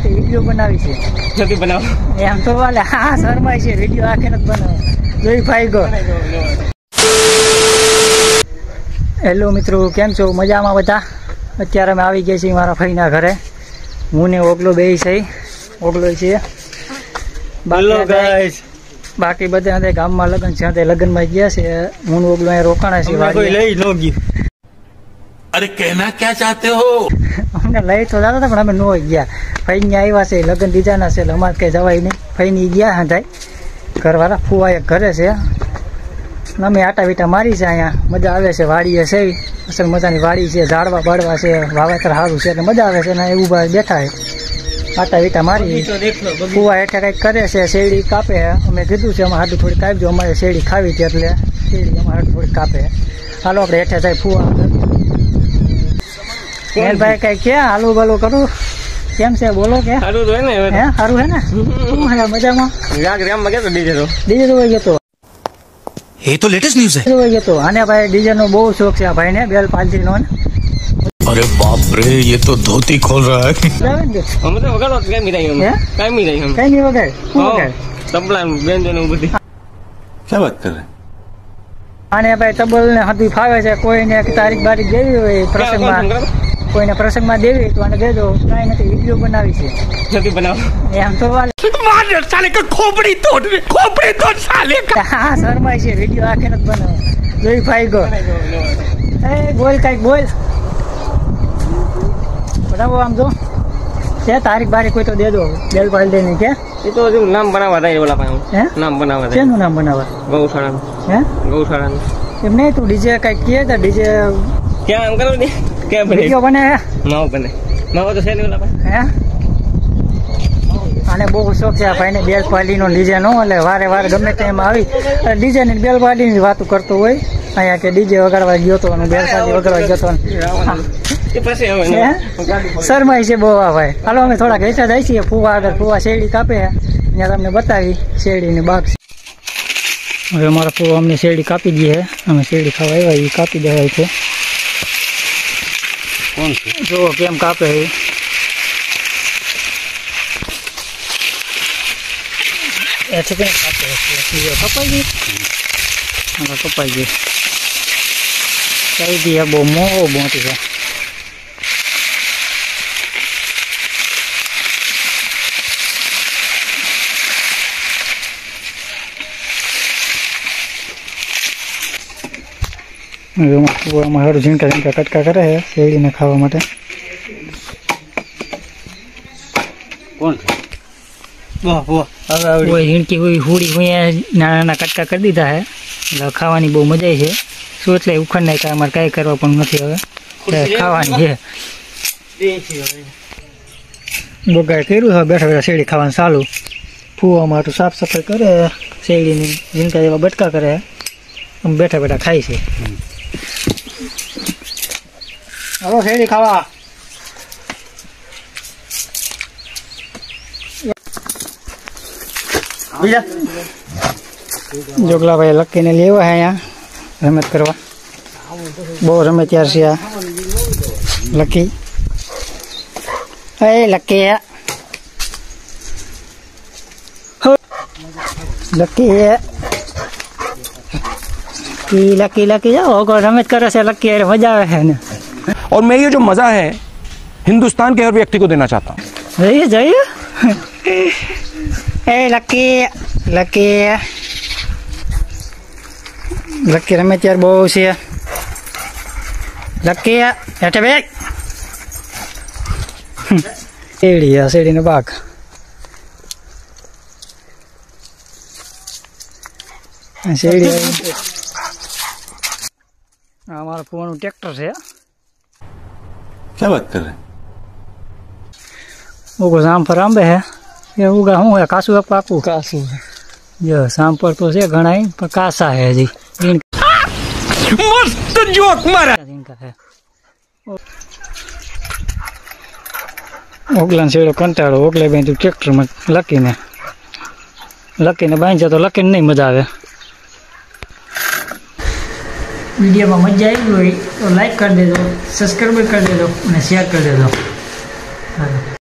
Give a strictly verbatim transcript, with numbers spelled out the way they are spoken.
કે વિડીયો બનાવી છે નથી બનાવ એમ તો વાલે હા શરમાય છે વિડીયો આખે નથી બનાવ જોઈ ભાઈ ગો હેલો મિત્રો કેમ છો મજામાં બધા અત્યારે અમે આવી ગયા છીએ મારા ભાઈના ઘરે હું ને ઓગલો બે છે ઓગલો છે બાકી બધા ગામમાં લગ્ન છે તે લગ્નમાં ગયા છે હું ઓગલો અહીંયા રોકાણા છે લઈ નો ગયું अरे कहना क्या चाहते हो अमने लई तो जाता था पण अमे नो गया भाई ने आव्या छे लग्न दीजाना छे अमार के जवाय नहीं भाई ने गया हंधाई घरवाळा फुवा एक घरे छे अमे आटा वीटा मारी छे अहींया मजा आवे छे वाડીए छे असल मजानी वाड़ी छे झाड़वा बाड़वा छे वावेतर हारू छे એટલે मजा आवे छे ने ऊभा बैठा है आटा वीटा मारी फुवा हेठे कई करे छे शेरडी कापे अमे कीधुं छे अमार हाडू थोड़ी कापजो अमारे शेरडी खावी छे એટલે शेरडी अमार हाडू थोड़ी कापे हालो आपणे हेठे जाई फुवा यार भाई कई क्या हालू बालू करूं केम से बोलो के हारू तो है ने हैं हारू है ना तू है मजा में राग राम में के तो डीजे तो डीजे तो ये तो ये तो लेटेस्ट न्यूज़ है तो ये तो आने भाई डीजे नो बहुत शौक है भाई ने बेल पालती नो अरे बाप रे ये तो धोती खोल रहा है हम तो वगाड़ो काई मिलाई हम काई मिलाई हम काई नहीं वगाड़ वगाड़ तबला बेन जो बधी क्या बात कर रहे हैं आने भाई तबल ने हदी फावे छे कोई ने तारीख बारीख देवी होय प्रसंग में कोई ने प्रसंग में देवी तो आने देजो काई नहीं वीडियो बनावी छे નથી બનાવ एम तो वाले मार साले का खोपड़ी तोड़ खोपड़ी तोड़ साले का हां शर्माय छे वीडियो आखे नत बनाव जोई भाई गो ए बोल काई बोल बताओ आम जो છે તારીખ બારીખ કોઈ તો દેજો બેલ પાલ દેને કે એ તો જો નામ બનાવવા દે ઓલા પાસે હે નામ બનાવવા દે કેનું નામ બનાવવા ગૌશાળા હે ગૌશાળા એમ નહીં તું ડીજે કઈ કે તો ડીજે क्या हम करो दे क्या बने वीडियो बने ना बने ना तो से नहीं ओला પાસે હે આને બહુ શોખ છે આ ભાઈને બેલ પાલીનો ડીજે નો એટલે વારે વારે ગમે તેમ આવી ડીજે ની બેલ પાલીની વાતો કરતો હોય અહીંયા કે ડીજે વગાડવા ગયો તો અને બેલ પાલી વગાડવા ગયો તો એ પાસે આવે ને શરમાય છે બહુ આ ભાઈ હાલો અમે થોડા ઘેટા જાય છીએ ફુવા આગળ ફુવા શેરડી કાપે ત્યાં તમને બતાવી શેરડીની બાગ હવે અમારા ફુવા અમને શેરડી કાપી દઈએ અમે શેરડી ખાવા આવ્યા એ કાપી દેવાય છે कौन से जो केम कापे है ऐसे के कापे है ये कपाई जी हां कपाई जी सही दिया बो मो बोती है वो हमारा झीणका झीणका कटका करे है शेरडी ने खावा माटे कौन वाह वाह वो झीणकी हुई हुड़ी हुई है नाना नाना कटका कर दीधा है એટલે ખાવાની બહુ મજા છે શું એટલે ઉખડ નહીં કાંઈ અમારે કાંઈ કરવા પણ નથી હવે ખાવાની છે બગાડ કર્યું હવે બેઠા બેઠા શેરડી ખાવાનું ચાલુ ફૂવા માટું સાફ સફાઈ કરે શેરડીની ઝીણકા જેવા બટકા કરે આમ બેઠા બેઠા ખાય છે हेलो शेरडी खावा जोगला भाई लक्की ने लेवा है यहाँ रमत करवा बहुत रमे त्यार से आ लक्की ए लक्की है लक्की है की लक्की लक्की जाओ को रमत करे से लक्की है मजा आवे है ना और मैं ये जो मजा है हिंदुस्तान के हर व्यक्ति को देना चाहता हूँ जाइए जाइए ए लक्की लक्की लक्की रमे त्यार बहु से लक्की हेठे बेग शेरडी है शेरडी ने बाग शेरडी हमारा फोन ट्रैक्टर से क्या बात कर रहे हैं वो शाम पर आंबे है ये उगा हूँ है कासू है पाकू कासू है ये शाम पर तो से घना ही पर कासा है जी मस्त जोक मारा इनका है ओगला सेड़ो कंटाड़ो ओगले बेन ट्रैक्टर में लकी ने लकी ने बांध जा तो लकी नहीं मजा आवे वीडियो में मजा आई हुई तो लाइक कर दे दो सब्सक्राइब कर दे दो और शेयर कर दे दो।